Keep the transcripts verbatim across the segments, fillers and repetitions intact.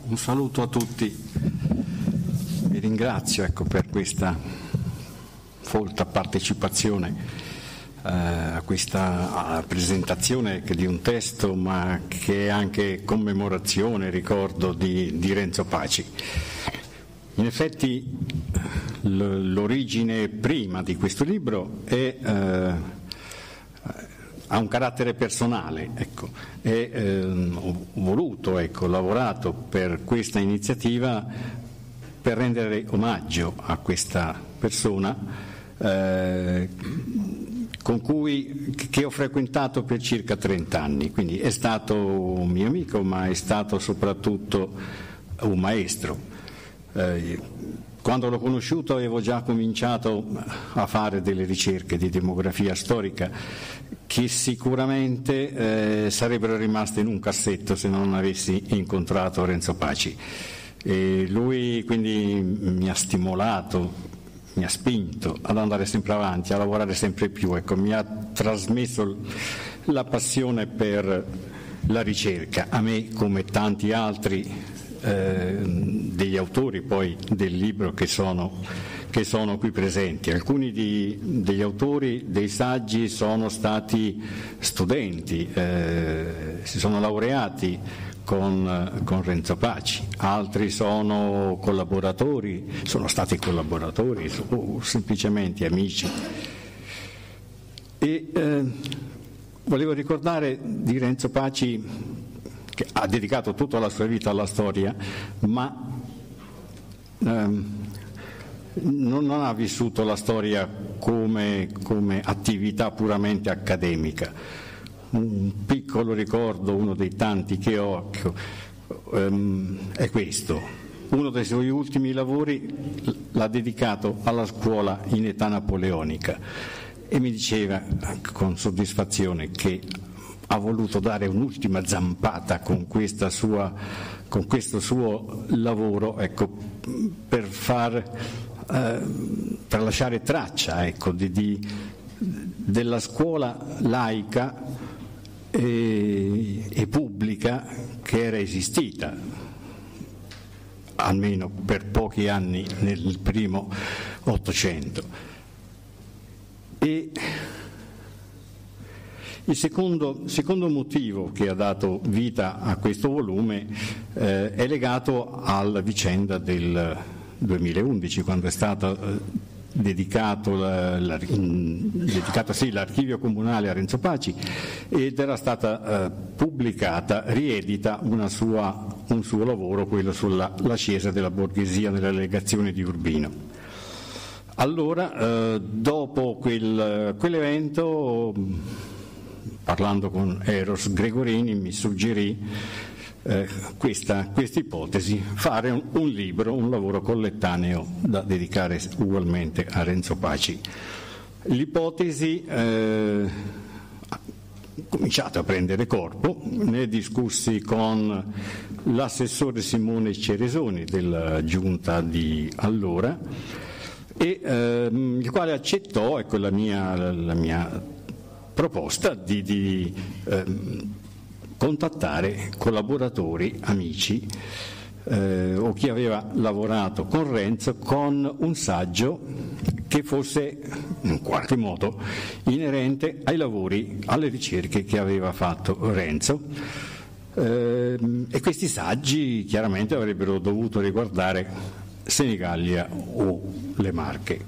un saluto a tutti. Vi ringrazio ecco, per questa folta partecipazione eh, a questa presentazione di un testo, ma che è anche commemorazione, ricordo di, di Renzo Paci. In effetti l'origine prima di questo libro è, eh, ha un carattere personale, ecco. E, eh, ho voluto, ecco, lavorato per questa iniziativa per rendere omaggio a questa persona eh, con cui, che ho frequentato per circa trenta anni, quindi è stato un mio amico, ma è stato soprattutto un maestro. Eh, quando l'ho conosciuto avevo già cominciato a fare delle ricerche di demografia storica che sicuramente eh, sarebbero rimaste in un cassetto se non avessi incontrato Renzo Paci. E lui quindi mi ha stimolato, mi ha spinto ad andare sempre avanti, a lavorare sempre più, ecco, mi ha trasmesso la passione per la ricerca, a me come tanti altri Eh, degli autori poi del libro che sono, che sono qui presenti. Alcuni di, degli autori dei saggi sono stati studenti, eh, si sono laureati con, con Renzo Paci, altri sono collaboratori, sono stati collaboratori o semplicemente amici. E eh, volevo ricordare di Renzo Paci, che ha dedicato tutta la sua vita alla storia, ma ehm, non, non ha vissuto la storia come, come attività puramente accademica. Un piccolo ricordo, uno dei tanti che ho, ehm, è questo. Uno dei suoi ultimi lavori l'ha dedicato alla scuola in età napoleonica e mi diceva con soddisfazione che ha voluto dare un'ultima zampata con, questa sua, con questo suo lavoro, ecco, per, far, eh, per lasciare traccia, ecco, di, di, della scuola laica e, e pubblica che era esistita, almeno per pochi anni nel primo Ottocento. E il secondo, secondo motivo che ha dato vita a questo volume eh, è legato alla vicenda del duemilaundici, quando è stato eh, dedicato, la, la, in, dedicato sì, l'archivio comunale a Renzo Paci ed era stata eh, pubblicata, riedita una sua, un suo lavoro, quello sulla l'ascesa della borghesia nella legazione di Urbino. Allora, eh, dopo quel, quell'evento, parlando con Eros Gregorini, mi suggerì eh, questa ipotesi, fare un, un libro, un lavoro collettaneo da dedicare ugualmente a Renzo Paci. L'ipotesi eh, ha cominciato a prendere corpo, ne discussi con l'assessore Simone Ceresoni della giunta di allora, e ehm, il quale accettò, ecco, la mia, la mia proposta di, di eh, contattare collaboratori, amici eh, o chi aveva lavorato con Renzo con un saggio che fosse in qualche modo inerente ai lavori, alle ricerche che aveva fatto Renzo. Eh, e questi saggi chiaramente avrebbero dovuto riguardare Senigallia o le Marche.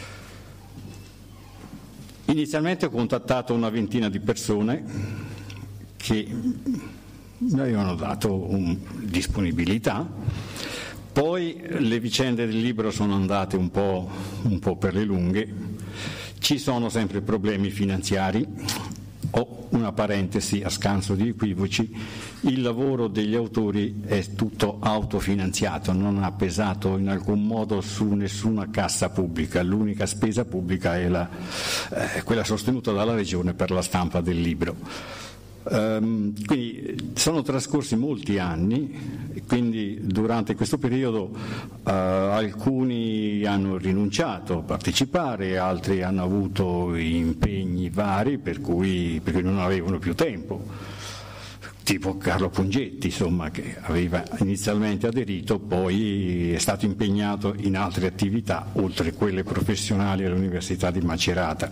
Inizialmente ho contattato una ventina di persone che mi avevano dato un, disponibilità, poi le vicende del libro sono andate un po', un po' per le lunghe, ci sono sempre problemi finanziari. Ho una parentesi a scanso di equivoci: il lavoro degli autori è tutto autofinanziato, non ha pesato in alcun modo su nessuna cassa pubblica, l'unica spesa pubblica è la, eh, quella sostenuta dalla Regione per la stampa del libro. Um, quindi sono trascorsi molti anni, quindi durante questo periodo uh, alcuni hanno rinunciato a partecipare, altri hanno avuto impegni vari per cui, perché non avevano più tempo. tipo Carlo Pungetti, insomma, che aveva inizialmente aderito, poi è stato impegnato in altre attività, oltre quelle professionali all'Università di Macerata.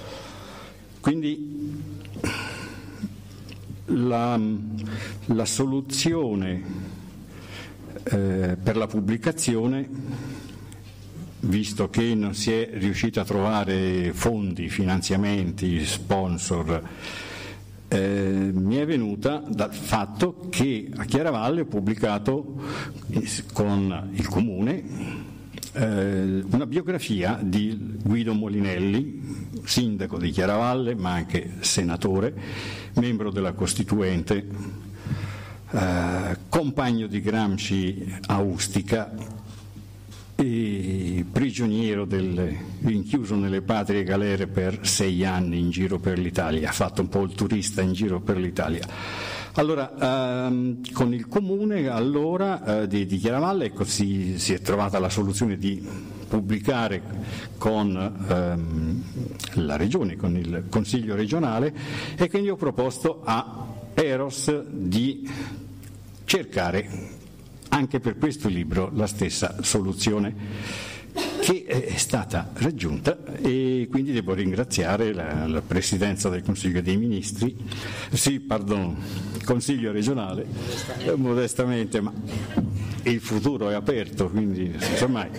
Quindi la, la soluzione eh, per la pubblicazione, visto che non si è riuscito a trovare fondi, finanziamenti, sponsor, Eh, mi è venuta dal fatto che a Chiaravalle ho pubblicato con il Comune eh, una biografia di Guido Molinelli, sindaco di Chiaravalle ma anche senatore, membro della Costituente, eh, compagno di Gramsci a Ustica e prigioniero del, rinchiuso nelle patrie galere per sei anni in giro per l'Italia, ha fatto un po' il turista in giro per l'Italia. Allora, ehm, con il Comune allora, eh, di, di Chiaravalle ecco, si, si è trovata la soluzione di pubblicare con ehm, la Regione, con il Consiglio regionale, e quindi ho proposto a Eros di cercare anche per questo libro la stessa soluzione, che è stata raggiunta, e quindi devo ringraziare la, la Presidenza del Consiglio dei Ministri, sì, pardon, Consiglio regionale, modestamente, eh, modestamente ma il futuro è aperto, quindi non si sa mai.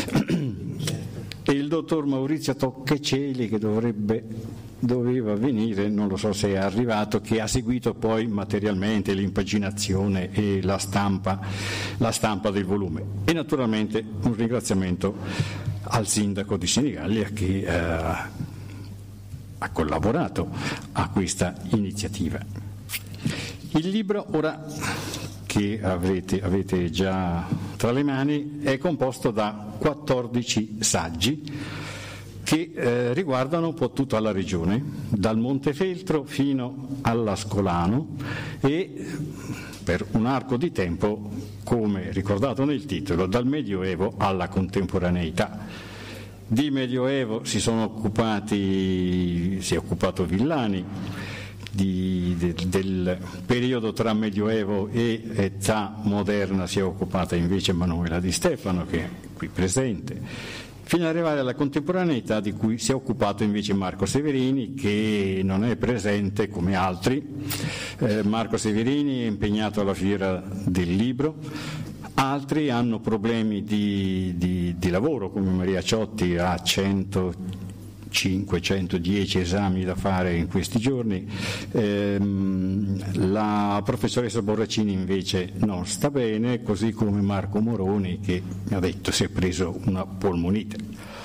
E il dottor Maurizio Toccaceli, che dovrebbe doveva venire, non lo so se è arrivato, che ha seguito poi materialmente l'impaginazione e la stampa, la stampa del volume. E naturalmente un ringraziamento al sindaco di Senigallia che eh, ha collaborato a questa iniziativa. Il libro ora che avrete, avete già tra le mani è composto da quattordici saggi che eh, riguardano un po' tutta la regione, dal Montefeltro fino all'Ascolano, e per un arco di tempo, come ricordato nel titolo, dal Medioevo alla contemporaneità. Di Medioevo si sono occupati, si è occupato Villani, di, de, del periodo tra Medioevo e età moderna si è occupata invece Manuela Di Stefano, che è qui presente, fino ad arrivare alla contemporaneità, di cui si è occupato invece Marco Severini, che non è presente come altri. Eh, Marco Severini è impegnato alla Fiera del Libro, altri hanno problemi di, di, di lavoro, come Maria Ciotti ha centocinque centodieci esami da fare in questi giorni. Ehm, la professoressa Borracini invece non sta bene, così come Marco Moroni, che mi ha detto si è preso una polmonite.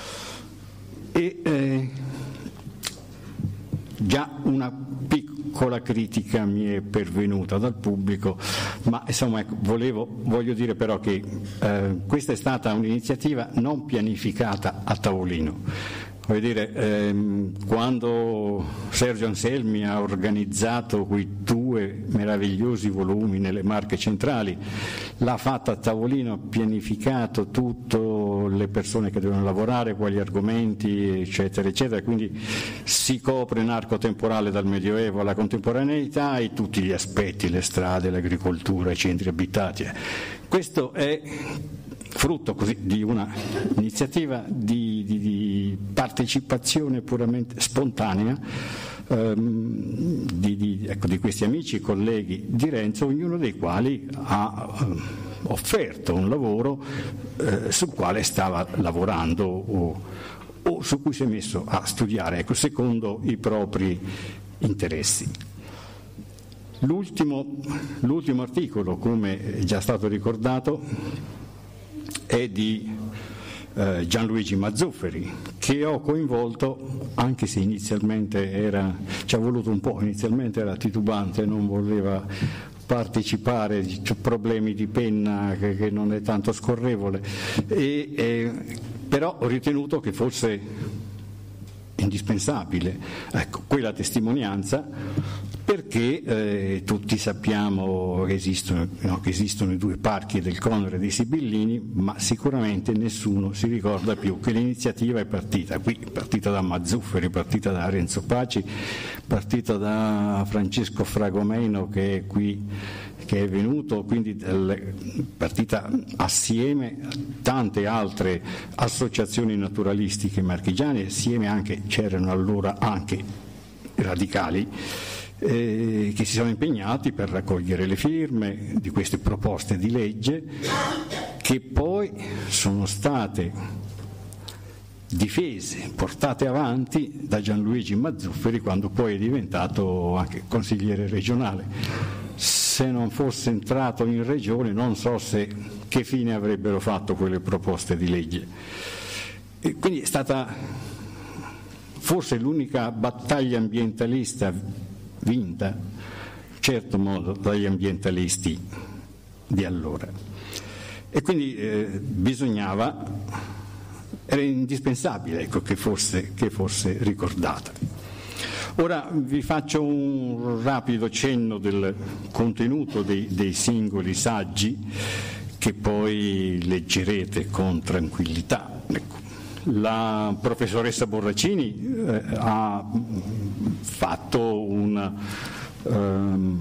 E eh, già una piccola critica mi è pervenuta dal pubblico, ma insomma ecco, volevo, voglio dire però che eh, questa è stata un'iniziativa non pianificata a tavolino. Vuol dire, ehm, quando Sergio Anselmi ha organizzato quei due meravigliosi volumi nelle Marche Centrali, l'ha fatta a tavolino, ha pianificato tutto, le persone che devono lavorare, quali argomenti, eccetera, eccetera, quindi si copre un arco temporale dal Medioevo alla contemporaneità e tutti gli aspetti, le strade, l'agricoltura, i centri abitati. Questo è frutto così di una iniziativa di, di, di partecipazione puramente spontanea ehm, di, di, ecco, di questi amici e colleghi di Renzo, ognuno dei quali ha eh, offerto un lavoro eh, sul quale stava lavorando o, o su cui si è messo a studiare, ecco, secondo i propri interessi. L'ultimo, l'ultimo articolo, come è già stato ricordato, è di eh, Gianluigi Mazzufferi, che ho coinvolto, anche se inizialmente era, ci ha voluto un po', inizialmente era titubante, non voleva partecipare, c'è problemi di penna che, che non è tanto scorrevole, e, e, però ho ritenuto che fosse indispensabile, ecco, quella testimonianza perché eh, tutti sappiamo che esistono, no, che esistono i due parchi del Conero e dei Sibillini, ma sicuramente nessuno si ricorda più che l'iniziativa è partita qui, è partita da Mazzufferi, è partita da Renzo Paci, è partita da Francesco Fragomeno che è qui, che è venuto, quindi è partita assieme a tante altre associazioni naturalistiche marchigiane, assieme anche, c'erano allora anche radicali, Eh, che si sono impegnati per raccogliere le firme di queste proposte di legge che poi sono state difese, portate avanti da Gianluigi Mazzufferi quando poi è diventato anche consigliere regionale. Se non fosse entrato in regione non so se che fine avrebbero fatto quelle proposte di legge. E quindi è stata forse l'unica battaglia ambientalista vinta, in certo modo, dagli ambientalisti di allora. E quindi eh, bisognava, era indispensabile ecco, che, fosse, che fosse ricordata. Ora vi faccio un rapido cenno del contenuto dei, dei singoli saggi che poi leggerete con tranquillità. Ecco. La professoressa Borracini eh, ha fatto una ehm,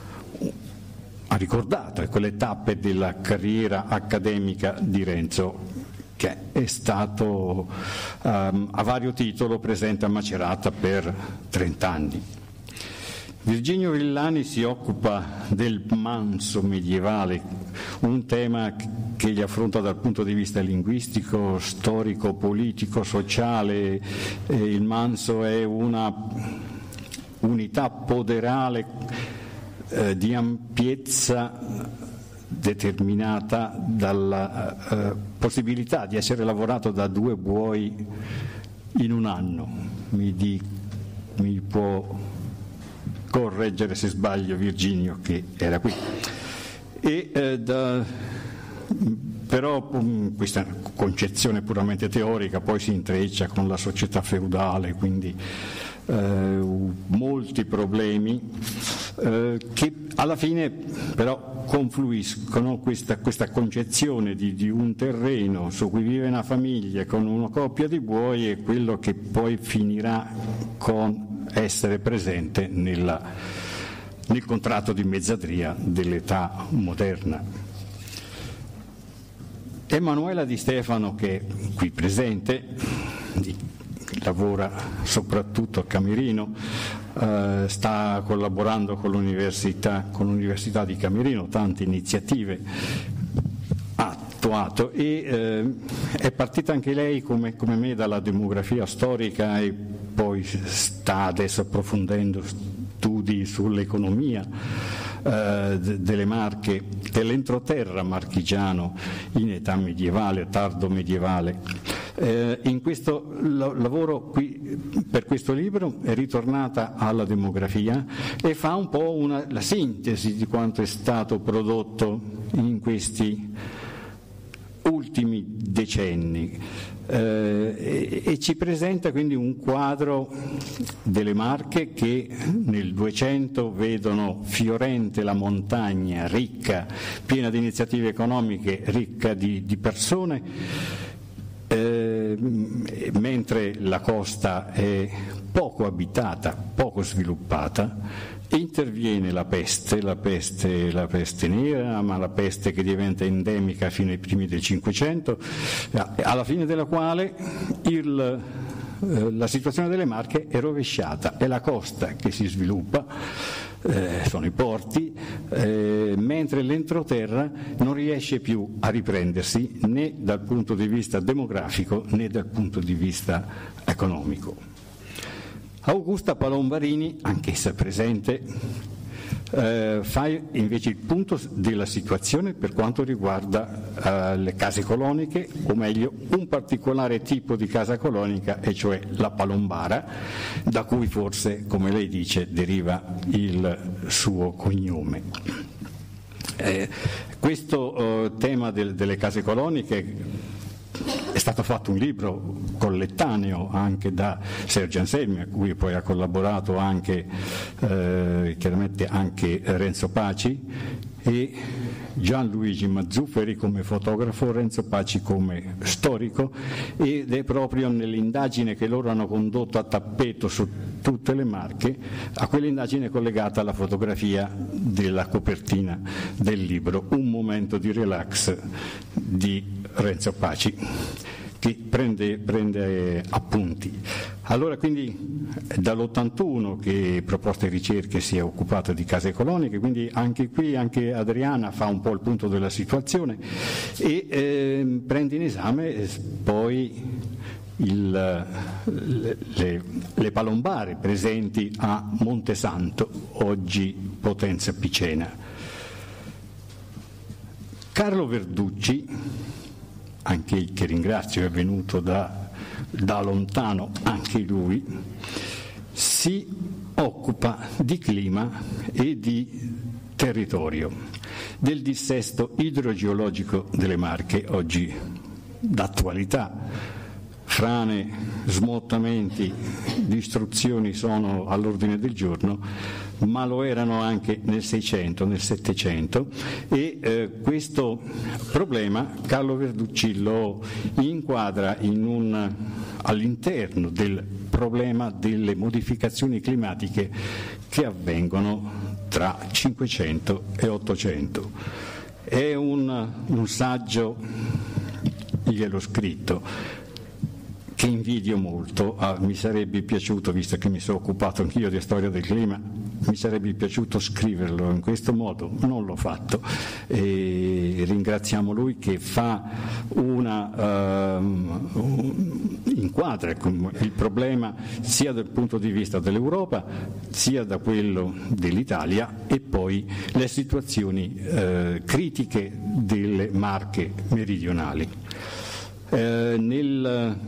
ha ricordato quelle tappe della carriera accademica di Renzo, che è stato ehm, a vario titolo presente a Macerata per trent'anni. Virginio Villani si occupa del manso medievale, un tema che gli affronta dal punto di vista linguistico, storico, politico, sociale. Il manso è una unità poderale eh, di ampiezza determinata dalla eh, possibilità di essere lavorato da due buoi in un anno. Mi, di, mi può correggere se sbaglio Virginio, che era qui. E, eh, da, però um, questa concezione puramente teorica poi si intreccia con la società feudale, quindi eh, molti problemi eh, che alla fine però confluiscono questa, questa concezione di, di un terreno su cui vive una famiglia con una coppia di buoi e quello che poi finirà con essere presente nella, nel contratto di mezzadria dell'età moderna. Emanuela Di Stefano, che è qui presente, lavora soprattutto a Camerino, eh, sta collaborando con l'università, con l'Università di Camerino, tante iniziative ha attuato e eh, è partita anche lei come, come me dalla demografia storica e poi sta adesso approfondendo studi sull'economia eh, delle Marche, dell'entroterra marchigiano in età medievale, tardo medievale. Eh, in questo lo, lavoro qui, per questo libro, è ritornata alla demografia e fa un po' una, la sintesi di quanto è stato prodotto in questi ultimi decenni eh, e, e ci presenta quindi un quadro delle Marche che nel duecento vedono fiorente la montagna, ricca, piena di iniziative economiche, ricca di, di persone, eh, mentre la costa è poco abitata, poco sviluppata. Interviene la peste, la peste, la peste nera, ma la peste che diventa endemica fino ai primi del Cinquecento, alla fine della quale il, eh, la situazione delle Marche è rovesciata, è la costa che si sviluppa, eh, sono i porti, eh, mentre l'entroterra non riesce più a riprendersi né dal punto di vista demografico né dal punto di vista economico. Augusta Palombarini, anch'essa presente, eh, fa invece il punto della situazione per quanto riguarda eh, le case coloniche, o meglio un particolare tipo di casa colonica, e cioè la palombara, da cui forse, come lei dice, deriva il suo cognome. Eh, questo eh, tema del, delle case coloniche è stato stato fatto un libro collettaneo anche da Sergio Anselmi, a cui poi ha collaborato anche eh, chiaramente anche Renzo Paci, e Gianluigi Mazzufferi come fotografo, Renzo Paci come storico, ed è proprio nell'indagine che loro hanno condotto a tappeto su tutte le Marche, a quell'indagine collegata alla fotografia della copertina del libro, Un momento di relax di Renzo Paci, che prende, prende appunti. Allora, quindi è dall'ottantuno che Proposte e Ricerche si è occupata di case coloniche, quindi anche qui anche Adriana fa un po' il punto della situazione e eh, prende in esame poi il, le, le, le palombare presenti a Montesanto, oggi Potenza Picena. Carlo Verducci, anche che ringrazio, è venuto da, da lontano, anche lui, si occupa di clima e di territorio, del dissesto idrogeologico delle Marche, oggi d'attualità. Frane, smottamenti, distruzioni sono all'ordine del giorno, ma lo erano anche nel Seicento, nel Settecento, e eh, questo problema Carlo Verducci lo inquadra in un, all'interno del problema delle modificazioni climatiche che avvengono tra Cinquecento e Ottocento. È un, un saggio, gliel'ho scritto, che invidio molto. Ah, mi sarebbe piaciuto, visto che mi sono occupato anch'io di storia del clima, mi sarebbe piaciuto scriverlo in questo modo, non l'ho fatto, e ringraziamo lui che fa una uh, inquadra il problema sia dal punto di vista dell'Europa sia da quello dell'Italia, e poi le situazioni uh, critiche delle Marche meridionali. Eh, nel,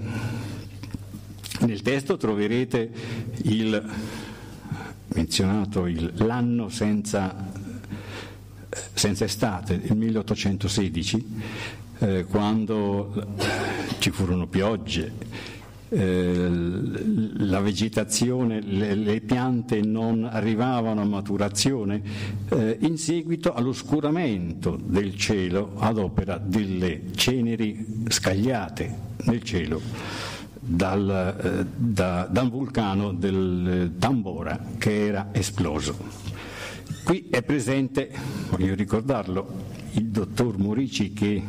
nel testo troverete il menzionato il, l'anno senza, senza estate, il milleottocentosedici, eh, quando ci furono piogge, eh, la vegetazione, le, le piante non arrivavano a maturazione eh, in seguito all'oscuramento del cielo ad opera delle ceneri scagliate nel cielo dal, eh, da, da un vulcano del Tambora che era esploso. Qui è presente, voglio ricordarlo, il dottor Morici, che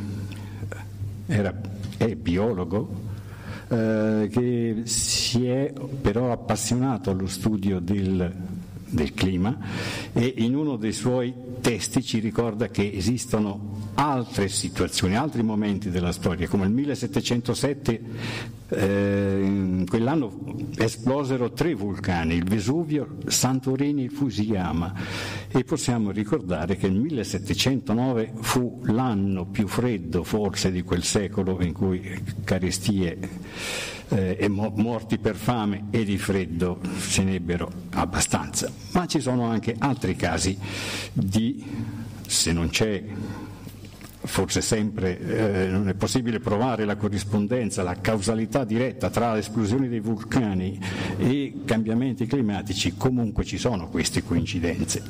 era, è biologo, Eh, che si è però appassionato allo studio del, del clima, e in uno dei suoi testi ci ricorda che esistono altre situazioni, altri momenti della storia, come il millesettecentosette, eh, in quell'anno esplosero tre vulcani, il Vesuvio, Santorini e Fusiyama, e possiamo ricordare che il millesettecentonove fu l'anno più freddo forse di quel secolo, in cui carestie eh, e mo- morti per fame e di freddo se ne ebbero abbastanza. Ma ci sono anche altri casi di, se non c'è, forse sempre eh, non è possibile provare la corrispondenza, la causalità diretta tra le esplosioni dei vulcani e cambiamenti climatici, comunque ci sono queste coincidenze.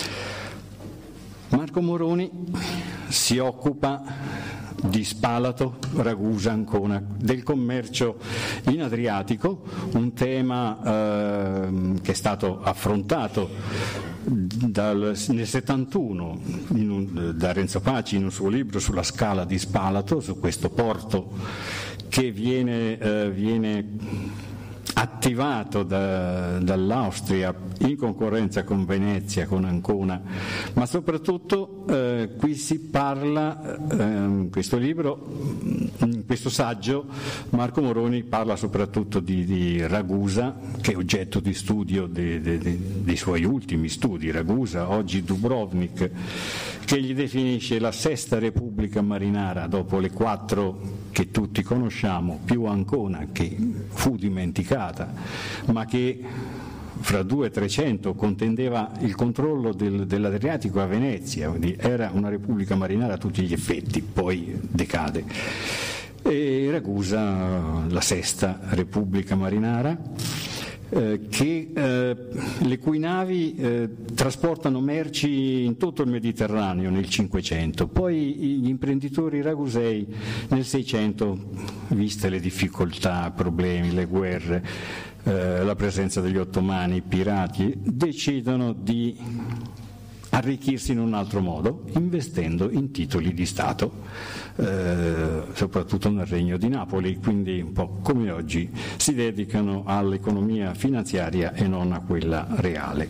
Marco Moroni si occupa di Spalato, Ragusa, Ancona, del commercio in Adriatico, un tema eh, che è stato affrontato dal, nel settantuno in un, da Renzo Paci in un suo libro sulla scala di Spalato, su questo porto che viene, eh, viene attivato da, dall'Austria in concorrenza con Venezia, con Ancona, ma soprattutto eh, qui si parla, eh, in questo libro, in questo saggio, Marco Moroni parla soprattutto di, di Ragusa, che è oggetto di studio de, de, de, dei suoi ultimi studi. Ragusa, oggi Dubrovnik, che gli definisce la sesta repubblica marinara dopo le quattro che tutti conosciamo, più Ancona, che fu dimenticata, ma che fra due e trecento contendeva il controllo del, dell'Adriatico a Venezia, quindi era una repubblica marinara a tutti gli effetti, poi decade. e Ragusa la sesta Repubblica Marinara, Eh, che, eh, le cui navi eh, trasportano merci in tutto il Mediterraneo nel Cinquecento. Poi gli imprenditori ragusei nel Seicento, viste le difficoltà, problemi, le guerre, eh, la presenza degli ottomani, i pirati, decidono di arricchirsi in un altro modo, investendo in titoli di Stato, eh, soprattutto nel Regno di Napoli, quindi un po' come oggi si dedicano all'economia finanziaria e non a quella reale.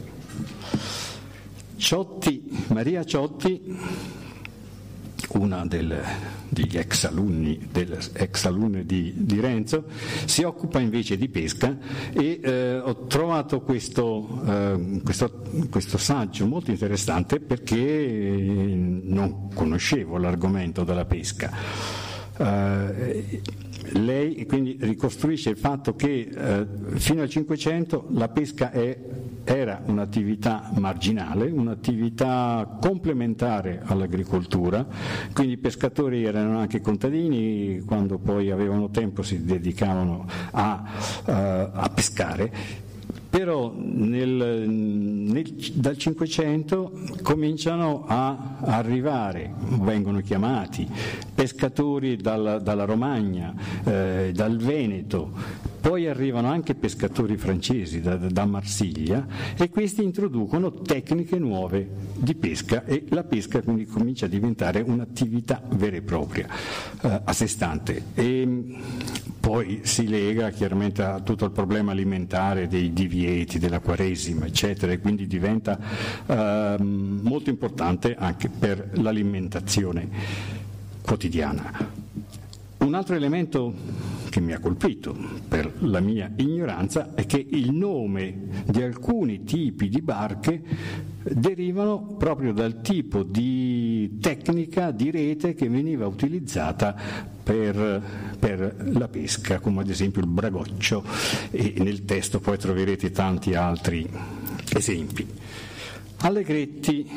Ciotti, Maria Ciotti, una del, degli ex alunni, ex alunni di, di Renzo, si occupa invece di pesca e eh, ho trovato questo, eh, questo, questo saggio molto interessante perché non conoscevo l'argomento della pesca. Eh, lei quindi ricostruisce il fatto che eh, fino al Cinquecento la pesca è, era un'attività marginale, un'attività complementare all'agricoltura, quindi i pescatori erano anche contadini, quando poi avevano tempo si dedicavano a, uh, a pescare. Però nel, nel, dal Cinquecento cominciano a arrivare, vengono chiamati pescatori dalla, dalla Romagna, eh, dal Veneto, poi arrivano anche pescatori francesi da, da Marsiglia e questi introducono tecniche nuove di pesca e la pesca quindi comincia a diventare un'attività vera e propria, eh, a sé stante. E poi si lega chiaramente a tutto il problema alimentare dei divieti, della Quaresima, eccetera, e quindi diventa eh, molto importante anche per l'alimentazione quotidiana. Un altro elemento che mi ha colpito per la mia ignoranza è che il nome di alcuni tipi di barche derivano proprio dal tipo di tecnica di rete che veniva utilizzata per, per la pesca, come ad esempio il bragoccio, e nel testo poi troverete tanti altri esempi. Allegretti,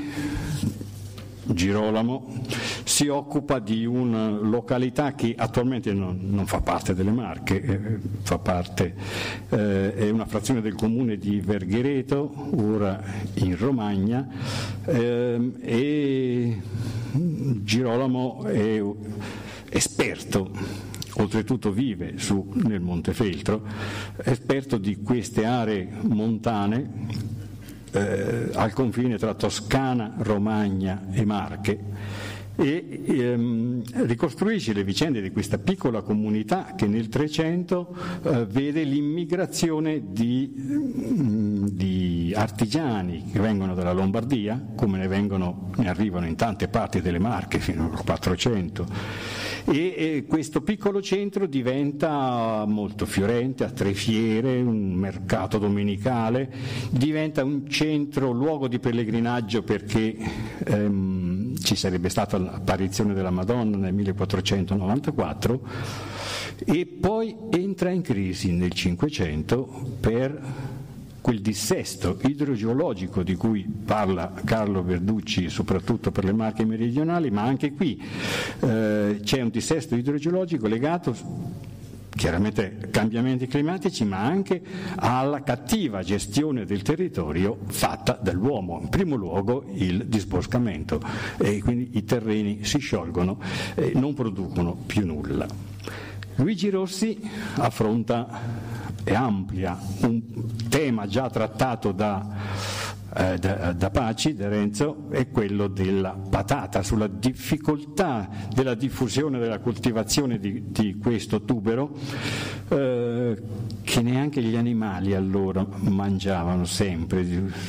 Girolamo, si occupa di una località che attualmente non, non fa parte delle Marche, eh, fa parte, eh, è una frazione del comune di Verghereto, ora in Romagna, eh, e Girolamo è esperto, oltretutto vive su, nel Montefeltro, esperto di queste aree montane Eh, al confine tra Toscana, Romagna e Marche e ehm, ricostruisce le vicende di questa piccola comunità che nel Trecento eh, vede l'immigrazione di, mh, di artigiani che vengono dalla Lombardia, come ne, vengono, ne arrivano in tante parti delle Marche fino al quattrocento. E, e questo piccolo centro diventa molto fiorente, ha tre fiere, un mercato domenicale, diventa un centro, luogo di pellegrinaggio perché ehm, ci sarebbe stata l'apparizione della Madonna nel millequattrocentonovantaquattro e poi entra in crisi nel Cinquecento per quel dissesto idrogeologico di cui parla Carlo Verducci soprattutto per le Marche meridionali, ma anche qui eh, c'è un dissesto idrogeologico legato chiaramente ai cambiamenti climatici, ma anche alla cattiva gestione del territorio fatta dall'uomo, in primo luogo il disboscamento, e quindi i terreni si sciolgono e non producono più nulla. Luigi Rossi affronta e amplia un tema già trattato da, eh, da, da Paci, da Renzo, è quello della patata, sulla difficoltà della diffusione della coltivazione di, di questo tubero eh, che neanche gli animali allora mangiavano sempre.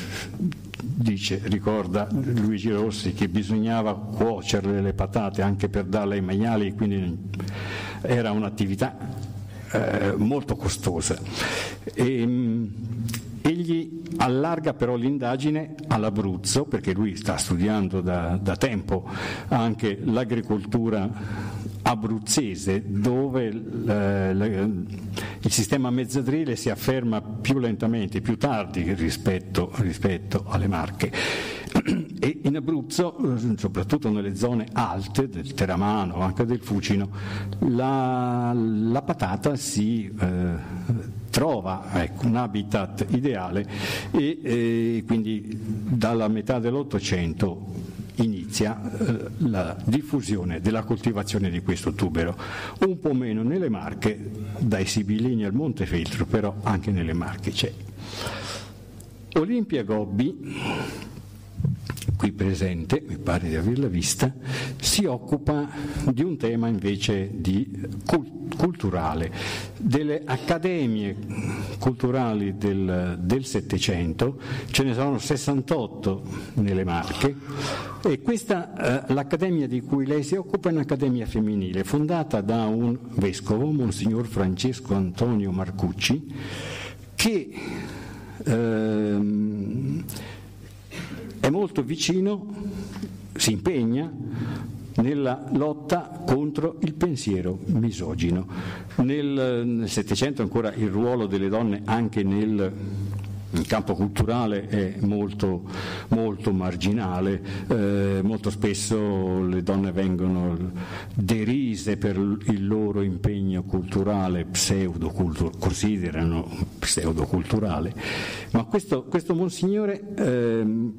Dice, ricorda Luigi Rossi, che bisognava cuocerle le patate anche per darle ai maiali, quindi era un'attività Eh, molto costosa. E, mh, egli allarga però l'indagine all'Abruzzo, perché lui sta studiando da, da tempo anche l'agricoltura abruzzese, dove eh, il sistema mezzadrile si afferma più lentamente, più tardi rispetto, rispetto alle Marche. E in Abruzzo, soprattutto nelle zone alte del Teramano, anche del Fucino, la, la patata si eh, trova ecco, un habitat ideale e eh, quindi dalla metà dell'Ottocento inizia eh, la diffusione della coltivazione di questo tubero, un po' meno nelle Marche, dai Sibillini al Montefeltro, però anche nelle Marche c'è. Olimpia Gobbi, qui presente, mi pare di averla vista, si occupa di un tema invece di cult- culturale, delle accademie culturali del, del Settecento, ce ne sono sessantotto nelle Marche, e questa, eh, l'accademia di cui lei si occupa è un'accademia femminile, fondata da un vescovo, Monsignor Francesco Antonio Marcucci, che ehm, è molto vicino, si impegna nella lotta contro il pensiero misogino. Nel, nel Settecento ancora il ruolo delle donne anche nel, nel campo culturale è molto, molto marginale, eh, molto spesso le donne vengono derise per il loro impegno culturale, pseudoculturale, considerano pseudoculturale, ma questo, questo Monsignore ehm,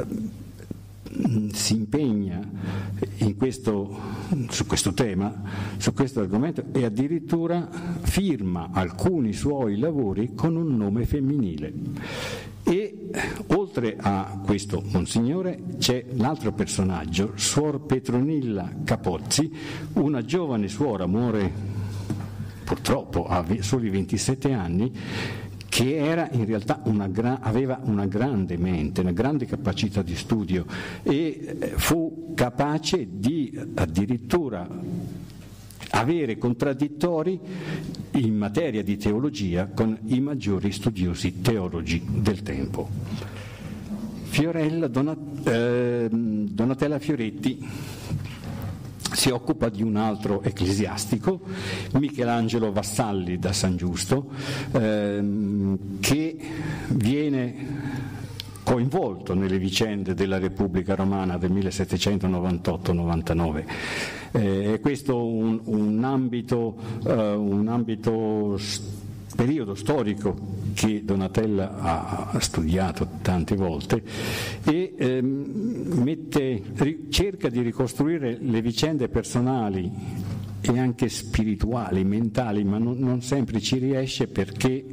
si impegna in questo, su questo tema, su questo argomento, e addirittura firma alcuni suoi lavori con un nome femminile. E oltre a questo Monsignore c'è l'altro personaggio, Suor Petronilla Capozzi, una giovane suora, muore purtroppo a soli ventisette anni, che era in realtà una gra- aveva una grande mente, una grande capacità di studio, e fu capace di addirittura avere contraddittori in materia di teologia con i maggiori studiosi teologi del tempo. Fiorella Donat- eh, Donatella Fioretti si occupa di un altro ecclesiastico, Michelangelo Vassalli da San Giusto, ehm, che viene coinvolto nelle vicende della Repubblica Romana del millesettecentonovantotto novantanove. Eh, è questo un, un ambito, eh, un ambito periodo storico che Donatella ha studiato tante volte, e ehm, mette, cerca di ricostruire le vicende personali e anche spirituali, mentali, ma non, non sempre ci riesce, perché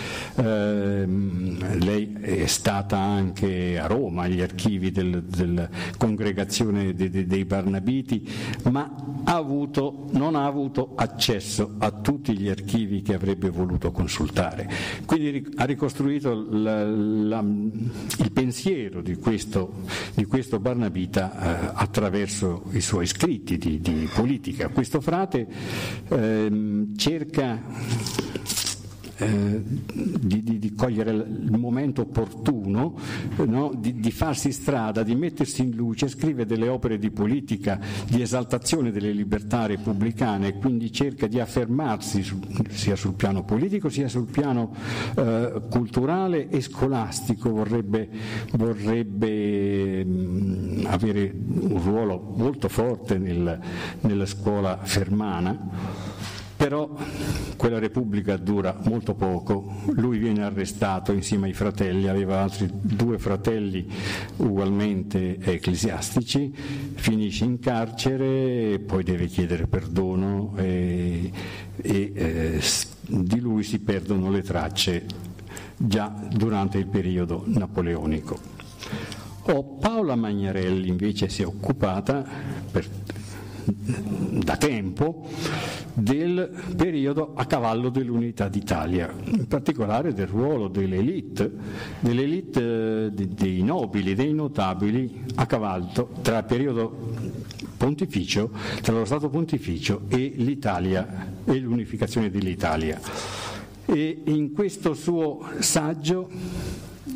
ehm, lei è stata anche a Roma agli archivi del, della congregazione de, de, dei Barnabiti, ma ha avuto, non ha avuto accesso a tutti gli archivi che avrebbe voluto consultare. Quindi ha ricostruito la, la, il pensiero di questo, di questo Barnabita eh, attraverso i suoi scritti di, di politica. Questo frate Eh, cerca eh, di, di, di cogliere il momento opportuno, no? di, di farsi strada, di mettersi in luce, scrive delle opere di politica, di esaltazione delle libertà repubblicane, quindi cerca di affermarsi su, sia sul piano politico sia sul piano eh, culturale e scolastico. Vorrebbe, vorrebbe mh, avere un ruolo molto forte nel, nella scuola fermana. Però quella Repubblica dura molto poco, lui viene arrestato insieme ai fratelli, aveva altri due fratelli ugualmente ecclesiastici, finisce in carcere e poi deve chiedere perdono, e, e eh, di lui si perdono le tracce già durante il periodo napoleonico. Oh, Paola Magnarelli invece si è occupata per, da tempo del periodo a cavallo dell'Unità d'Italia, in particolare del ruolo delle elite, delle elite dei nobili, dei notabili a cavallo tra il periodo pontificio, tra lo Stato pontificio e l'Italia e l'unificazione dell'Italia. E in questo suo saggio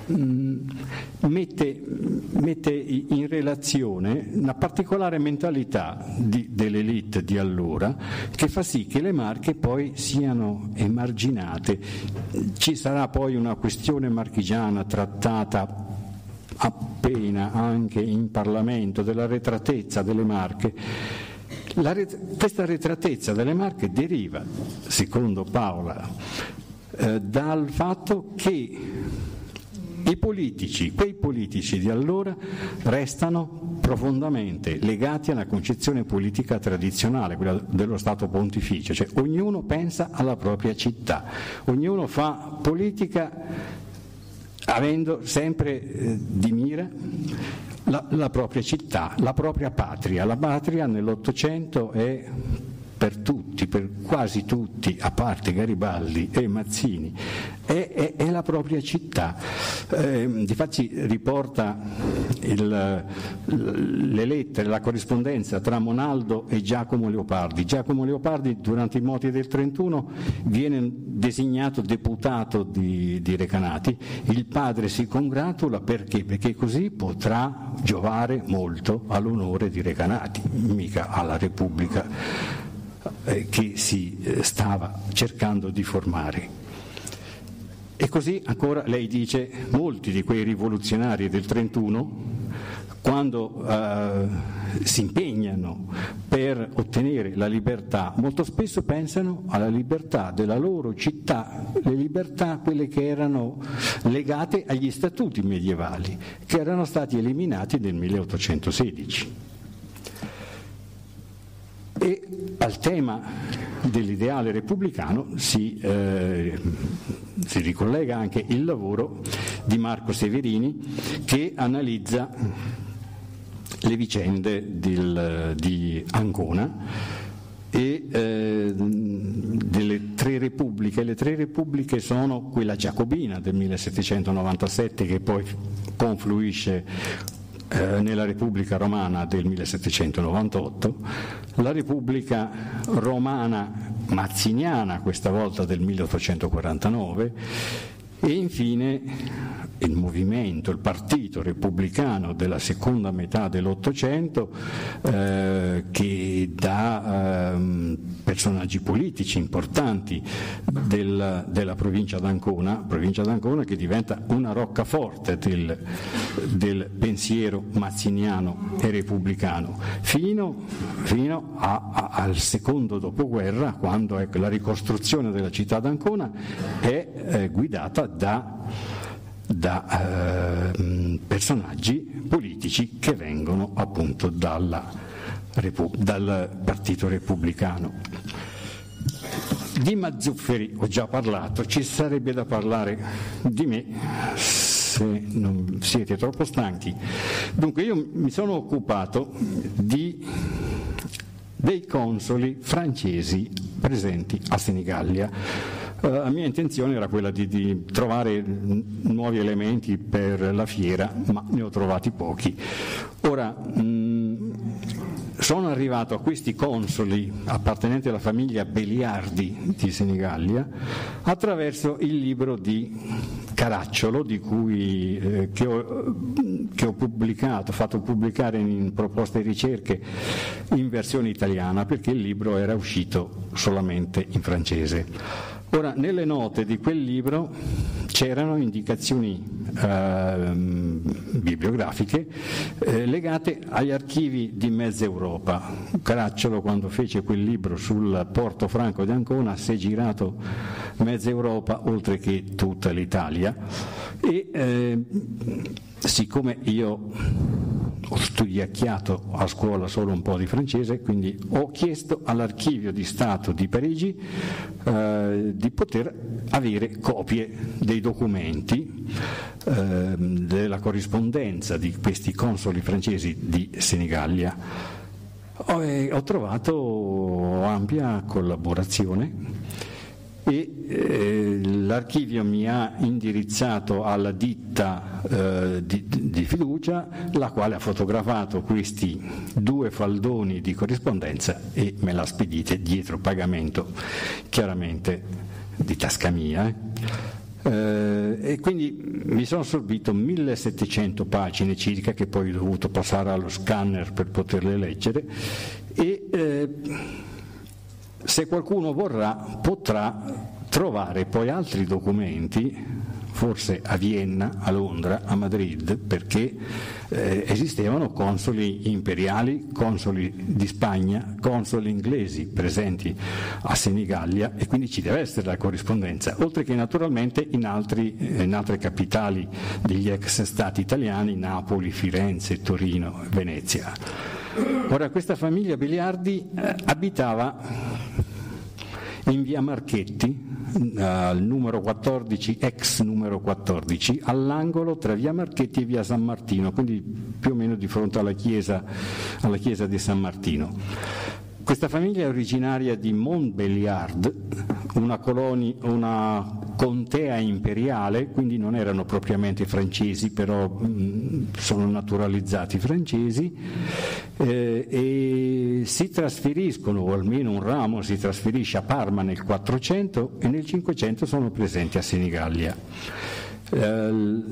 mette, mette in relazione una particolare mentalità di, dell'elite di allora, che fa sì che le Marche poi siano emarginate. Ci sarà poi una questione marchigiana trattata appena anche in Parlamento della retratezza delle Marche. La ret- questa retratezza delle Marche deriva, secondo Paola, eh, dal fatto che i politici, quei politici di allora, restano profondamente legati alla concezione politica tradizionale, quella dello Stato pontificio, cioè ognuno pensa alla propria città, ognuno fa politica avendo sempre eh, di mira la, la propria città, la propria patria. La patria nell'Ottocento è per tutti, per quasi tutti, a parte Garibaldi e Mazzini, è, è, è la propria città. Eh, difatti riporta il, le lettere, la corrispondenza tra Monaldo e Giacomo Leopardi. Giacomo Leopardi durante i moti del trentuno viene designato deputato di, di Recanati, il padre si congratula perché? Perché così potrà giovare molto all'onore di Recanati, mica alla Repubblica che si stava cercando di formare. E così ancora lei dice, molti di quei rivoluzionari del trentuno, quando eh, si impegnano per ottenere la libertà, molto spesso pensano alla libertà della loro città, le libertà quelle che erano legate agli statuti medievali, che erano stati eliminati nel milleottocentosedici. E al tema dell'ideale repubblicano si, eh, si ricollega anche il lavoro di Marco Severini, che analizza le vicende del, di Ancona e eh, delle tre repubbliche. Le tre repubbliche sono quella giacobina del millesettecentonovantasette, che poi confluisce nella Repubblica Romana del millesettecentonovantotto, la Repubblica Romana Mazziniana, questa volta del milleottocentoquarantanove, e infine il movimento, il partito repubblicano della seconda metà dell'Ottocento, eh, che dà eh, personaggi politici importanti del, della provincia d'Ancona, provincia d'Ancona che diventa una roccaforte del, del pensiero mazziniano e repubblicano, fino, fino a, a, al secondo dopoguerra, quando ecco, la ricostruzione della città d'Ancona è eh, guidata da da eh, personaggi politici che vengono appunto dalla, dal partito repubblicano. Di Mazzufferi ho già parlato, ci sarebbe da parlare di me se non siete troppo stanchi. Dunque io mi sono occupato di, dei consoli francesi presenti a Senigallia. La mia intenzione era quella di, di trovare nuovi elementi per la fiera, ma ne ho trovati pochi. Ora, mh, sono arrivato a questi consoli appartenenti alla famiglia Beliardi di Senigallia attraverso il libro di Caracciolo, di cui, eh, che, ho, che ho pubblicato, fatto pubblicare in proposte di ricerche in versione italiana, perché il libro era uscito solamente in francese. Ora, nelle note di quel libro c'erano indicazioni eh, bibliografiche eh, legate agli archivi di mezza Europa. Caracciolo, quando fece quel libro sul Porto Franco di Ancona, si è girato mezza Europa oltre che tutta l'Italia e eh, siccome io ho studiacchiato a scuola solo un po' di francese, quindi ho chiesto all'Archivio di Stato di Parigi eh, di poter avere copie dei documenti, eh, della corrispondenza di questi consoli francesi di Senigallia. Ho, eh, ho trovato ampia collaborazione e eh, l'archivio mi ha indirizzato alla ditta eh, di, di fiducia, la quale ha fotografato questi due faldoni di corrispondenza e me l'ha spedite dietro pagamento chiaramente di tasca mia. Eh, e quindi mi sono assorbito millesettecento pagine circa, che poi ho dovuto passare allo scanner per poterle leggere, e eh, se qualcuno vorrà potrà trovare poi altri documenti, forse a Vienna, a Londra, a Madrid, perché eh, esistevano consoli imperiali, consoli di Spagna, consoli inglesi presenti a Senigallia, e quindi ci deve essere la corrispondenza, oltre che naturalmente in, altri, in altre capitali degli ex stati italiani, Napoli, Firenze, Torino, Venezia. Ora, questa famiglia Beliardi eh, abitava in via Marchetti, al numero quattordici, ex numero quattordici, all'angolo tra via Marchetti e via San Martino, quindi più o meno di fronte alla chiesa, alla chiesa di San Martino. Questa famiglia è originaria di Montbéliard, una, colonia, una contea imperiale, quindi non erano propriamente francesi, però mh, sono naturalizzati francesi, eh, e si trasferiscono, o almeno un ramo si trasferisce a Parma nel quattrocento, e nel cinquecento sono presenti a Senigallia. Eh,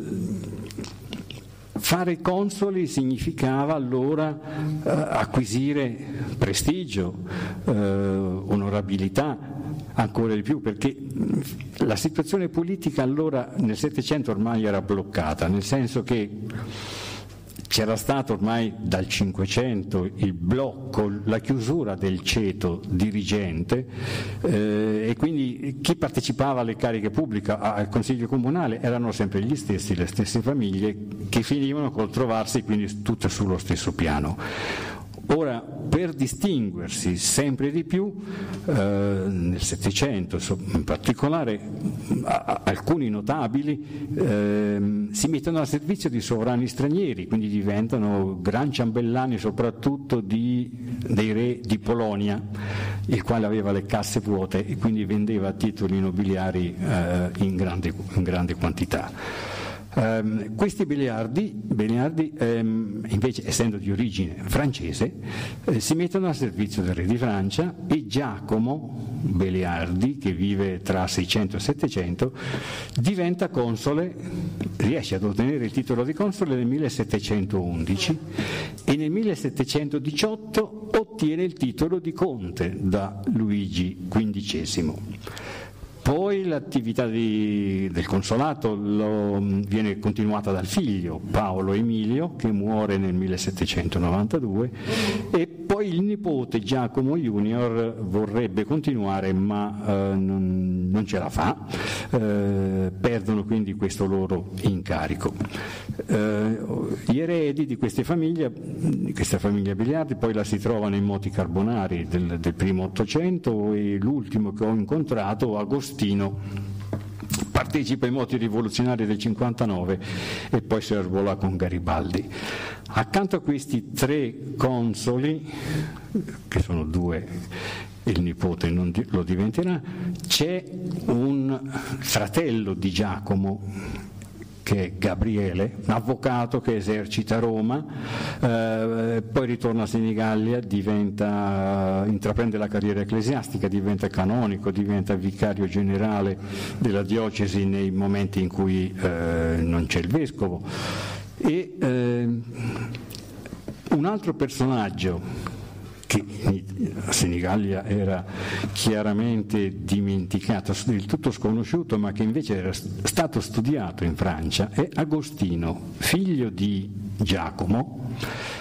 Fare consoli significava allora eh, acquisire prestigio, eh, onorabilità, ancora di più, perché la situazione politica allora nel Settecento ormai era bloccata, nel senso che c'era stato ormai dal Cinquecento il blocco, la chiusura del ceto dirigente, eh, e quindi chi partecipava alle cariche pubbliche, al Consiglio Comunale, erano sempre gli stessi, le stesse famiglie, che finivano col trovarsi quindi tutte sullo stesso piano. Ora, per distinguersi sempre di più, eh, nel Settecento in particolare, a, alcuni notabili eh, si mettono al servizio di sovrani stranieri, quindi diventano gran ciambellani soprattutto di, dei re di Polonia, il quale aveva le casse vuote e quindi vendeva titoli nobiliari eh, in, grande, in grande quantità. Um, questi Beliardi, Beliardi um, invece, essendo di origine francese, eh, si mettono al servizio del re di Francia, e Giacomo Beliardi, che vive tra seicento e settecento, diventa console, riesce ad ottenere il titolo di console nel millesettecentoundici, e nel millesettecentodiciotto ottiene il titolo di conte da Luigi quindicesimo. Poi l'attività di, del consolato lo, viene continuata dal figlio Paolo Emilio, che muore nel millesettecentonovantadue, e poi il nipote Giacomo Junior vorrebbe continuare, ma eh, non, non ce la fa, eh, perdono quindi questo loro incarico. Eh, gli eredi di queste famiglie, di questa famiglia Beliardi, poi la si trovano in moti carbonari del, del primo Ottocento, e l'ultimo che ho incontrato, Agostino, partecipa ai moti rivoluzionari del cinquantanove e poi si arruola con Garibaldi. Accanto a questi tre consoli, che sono due, il nipote non lo diventerà, c'è un fratello di Giacomo, che è Gabriele, un avvocato che esercita a Roma, eh, poi ritorna a Senigallia, diventa, intraprende la carriera ecclesiastica, diventa canonico, diventa vicario generale della diocesi nei momenti in cui eh, non c'è il vescovo. E eh, un altro personaggio che a Senigallia era chiaramente dimenticato, del tutto sconosciuto, ma che invece era stato studiato in Francia, è Agostino, figlio di Giacomo,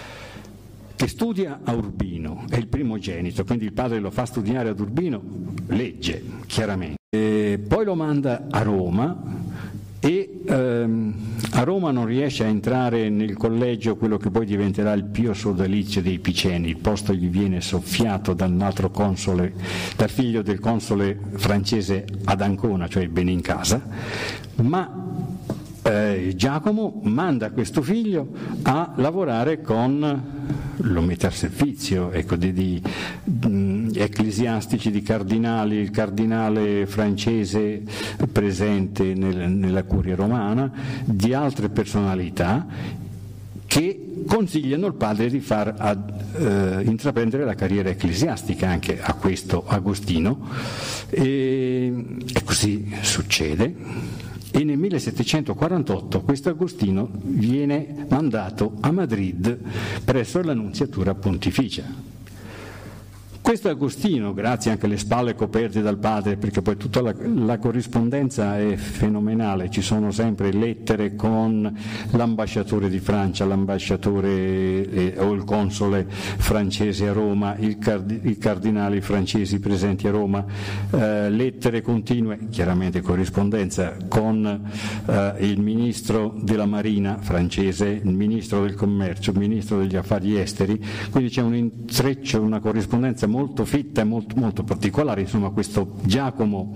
che studia a Urbino, è il primogenito, quindi il padre lo fa studiare ad Urbino, legge chiaramente, e poi lo manda a Roma, e ehm, a Roma non riesce a entrare nel collegio, quello che poi diventerà il Pio Sodalizio dei Piceni, il posto gli viene soffiato dal altro console, dal figlio del console francese ad Ancona, cioè Benincasa, ma eh, Giacomo manda questo figlio a lavorare con, lo mette al servizio, ecco, di, di mh, ecclesiastici, di cardinali, il cardinale francese presente nel, nella curia romana, di altre personalità che consigliano il padre di far ad, eh, intraprendere la carriera ecclesiastica anche a questo Agostino, e, e così succede. e nel millesettecentoquarantotto questo Agostino viene mandato a Madrid presso la Nunziatura Pontificia. Questo Agostino, grazie anche alle spalle coperte dal padre, perché poi tutta la, la corrispondenza è fenomenale, ci sono sempre lettere con l'ambasciatore di Francia, l'ambasciatore eh, o il console francese a Roma, il card- i cardinali francesi presenti a Roma, eh, lettere continue, chiaramente corrispondenza con eh, il ministro della Marina francese, il ministro del Commercio, il ministro degli Affari Esteri, quindi c'è un intreccio, una corrispondenza molto fitta e molto, molto particolare. Insomma, questo Giacomo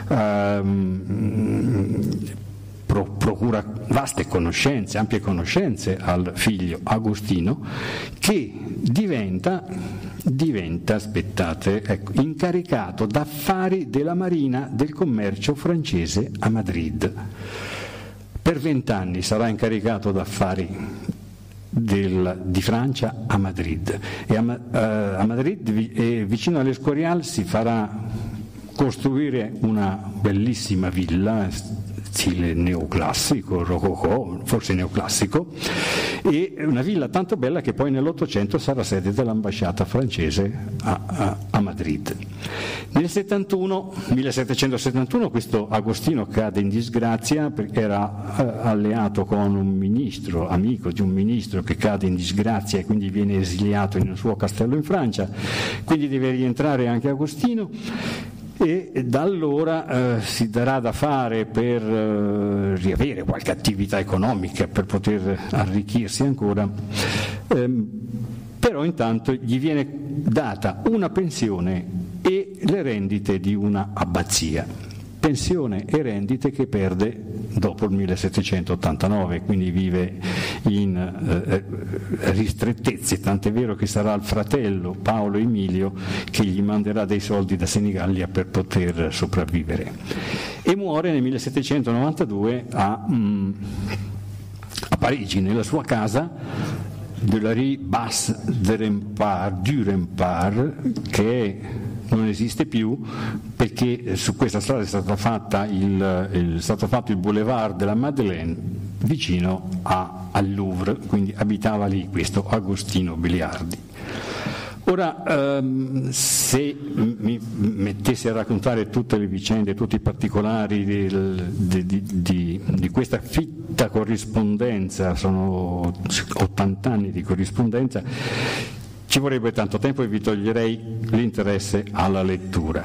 ehm, pro, procura vaste conoscenze, ampie conoscenze al figlio Agostino, che diventa, diventa aspettate, ecco, incaricato d'affari della Marina del Commercio francese a Madrid. Per vent'anni sarà incaricato d'affari Del, di Francia a Madrid, e a, uh, a Madrid e vicino all'Escorial si farà costruire una bellissima villa stile neoclassico, rococò, forse neoclassico, e una villa tanto bella che poi nell'Ottocento sarà sede dell'ambasciata francese a, a, a Madrid. Nel settantuno, millesettecentosettantuno questo Agostino cade in disgrazia perché era eh, alleato con un ministro, amico di un ministro che cade in disgrazia e quindi viene esiliato in un suo castello in Francia, quindi deve rientrare anche Agostino. E da allora eh, si darà da fare per eh, riavere qualche attività economica, per poter arricchirsi ancora, eh, però intanto gli viene data una pensione e le rendite di una abbazia, pensione e rendite che perde dopo il millesettecentottantanove, quindi vive in eh, ristrettezze, tant'è vero che sarà il fratello Paolo Emilio che gli manderà dei soldi da Senigallia per poter sopravvivere, e muore nel millesettecentonovantadue a, mm, a Parigi, nella sua casa de la Rue Basse du Rempart, du Rempart, che è non esiste più perché su questa strada è stato, fatta il, il, è stato fatto il boulevard della Madeleine vicino a, al Louvre, quindi abitava lì questo Agostino Biliardi. Ora, ehm, se mi mettessi a raccontare tutte le vicende, tutti i particolari del, di, di, di, di questa fitta corrispondenza, sono ottanta anni di corrispondenza, ci vorrebbe tanto tempo e vi toglierei l'interesse alla lettura.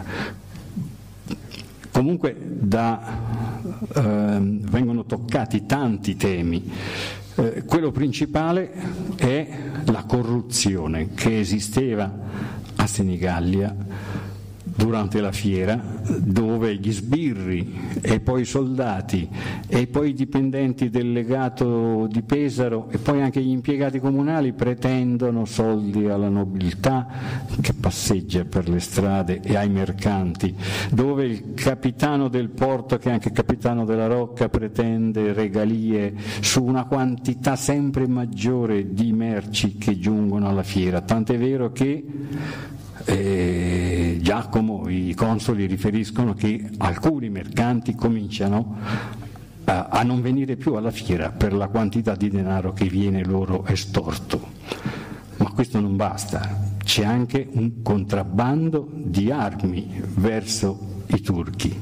Comunque da, eh, vengono toccati tanti temi. Eh, quello principale è la corruzione che esisteva a Senigallia durante la fiera, dove gli sbirri e poi i soldati e poi i dipendenti del legato di Pesaro e poi anche gli impiegati comunali pretendono soldi alla nobiltà che passeggia per le strade e ai mercanti, dove il capitano del porto, che è anche capitano della Rocca, pretende regalie su una quantità sempre maggiore di merci che giungono alla fiera, tant'è vero che Eh, Giacomo, i consoli riferiscono che alcuni mercanti cominciano a, a non venire più alla fiera per la quantità di denaro che viene loro estorto. Ma questo non basta, c'è anche un contrabbando di armi verso i turchi.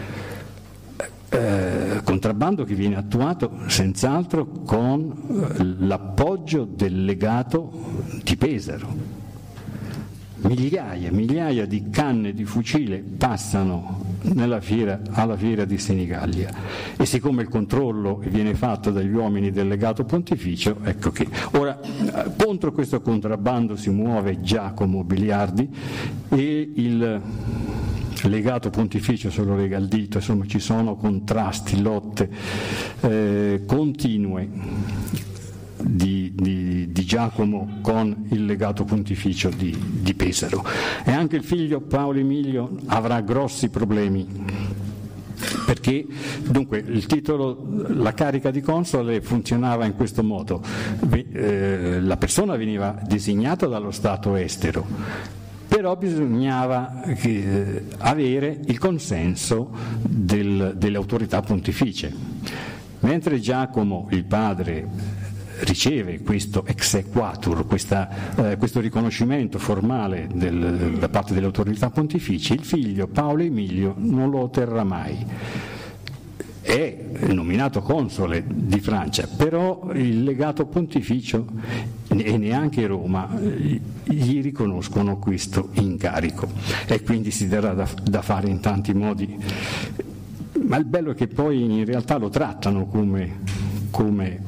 Eh, contrabbando che viene attuato senz'altro con l'appoggio del legato di Pesaro. Migliaia, migliaia di canne di fucile passano nella fiera, alla fiera di Senigallia, e siccome il controllo viene fatto dagli uomini del legato pontificio, ecco che ora contro questo contrabbando si muove Giacomo Biliardi e il legato pontificio se lo lega il dito, insomma ci sono contrasti, lotte eh, continue Di, di, di Giacomo con il legato pontificio di, di Pesaro, e anche il figlio Paolo Emilio avrà grossi problemi perché dunque il titolo, la carica di console funzionava in questo modo: la persona veniva designata dallo Stato estero, però però bisognava eh, avere il consenso del, delle autorità pontificie. Mentre Giacomo, il padre, riceve questo exequatur, questa, eh, questo riconoscimento formale del, da parte delle autorità pontificie, il figlio Paolo Emilio non lo otterrà mai. È nominato console di Francia, però il legato pontificio e neanche Roma gli riconoscono questo incarico e quindi si darà da, da fare in tanti modi. Ma il bello è che poi in realtà lo trattano come, come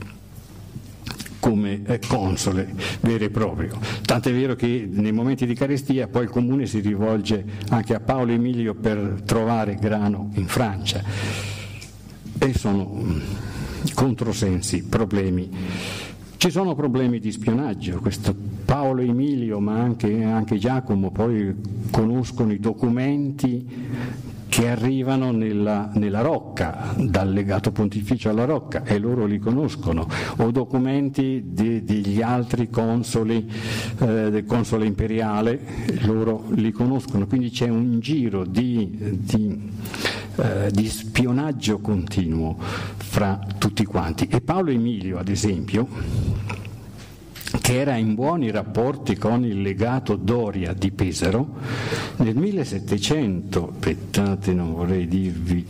come console vero e proprio. Tant'è vero che nei momenti di carestia poi il comune si rivolge anche a Paolo Emilio per trovare grano in Francia. E sono controsensi, problemi. Ci sono problemi di spionaggio. Questo Paolo Emilio, ma anche, anche Giacomo, poi conoscono i documenti che arrivano nella, nella Rocca, dal legato pontificio alla Rocca, e loro li conoscono, o documenti di, degli altri consoli, eh, del console imperiale, loro li conoscono, quindi c'è un giro di, di, eh, di spionaggio continuo fra tutti quanti. E Paolo Emilio, ad esempio, che era in buoni rapporti con il legato Doria di Pesaro, nel millesettecento, aspettate, non vorrei dirvi,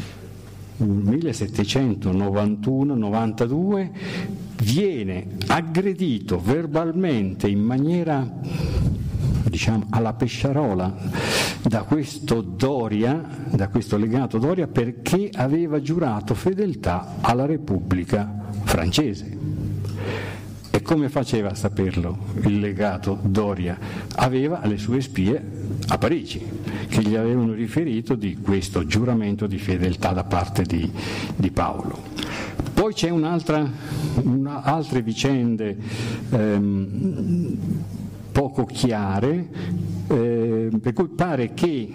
millesettecentonovantuno novantadue, viene aggredito verbalmente in maniera, diciamo, alla pesciarola da questo Doria, da questo legato Doria, perché aveva giurato fedeltà alla Repubblica francese. E come faceva a saperlo il legato Doria? Aveva le sue spie a Parigi che gli avevano riferito di questo giuramento di fedeltà da parte di, di Paolo. Poi c'è un'altra, una, altre vicende ehm, poco chiare, eh, per cui pare che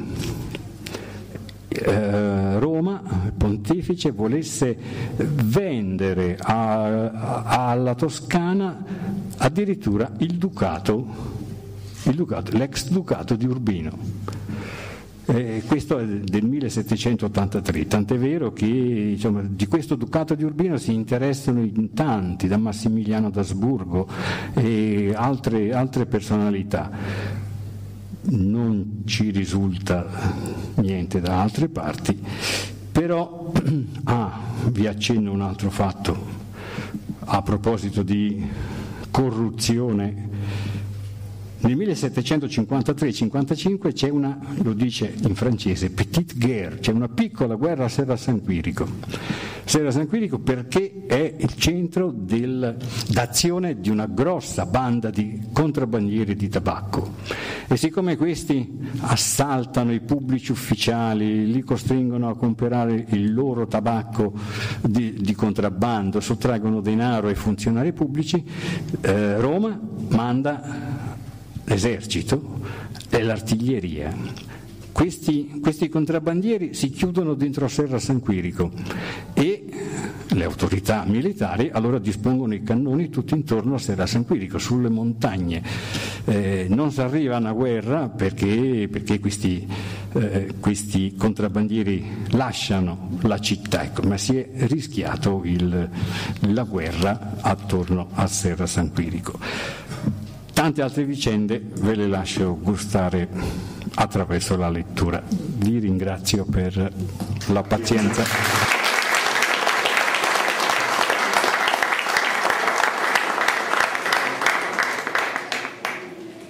Eh, Roma, il pontefice, volesse vendere a, a, alla Toscana addirittura il ducato, il ducato, l'ex ducato di Urbino. Eh, questo è del millesettecentottantatré, tant'è vero che, insomma, di questo ducato di Urbino si interessano in tanti, da Massimiliano d'Asburgo e altre, altre personalità. Non ci risulta niente da altre parti, però ah, vi accenno un altro fatto a proposito di corruzione. Nel millesettecentocinquantatré cinquantacinque c'è una, lo dice in francese, petite guerre, c'è una piccola guerra a Serra San Quirico. Serra San Quirico perché è il centro del, d'azione di una grossa banda di contrabbandieri di tabacco. E siccome questi assaltano i pubblici ufficiali, li costringono a comprare il loro tabacco di, di contrabbando, sottraggono denaro ai funzionari pubblici, eh, Roma manda l'esercito e l'artiglieria. Questi, questi contrabbandieri si chiudono dentro a Serra San Quirico e le autorità militari allora dispongono i cannoni tutti intorno a Serra San Quirico, sulle montagne. Eh, non si arriva a una guerra perché, perché questi, eh, questi contrabbandieri lasciano la città, ecco, ma si è rischiato il, la guerra attorno a Serra San Quirico. Tante altre vicende ve le lascio gustare attraverso la lettura. Vi ringrazio per la pazienza.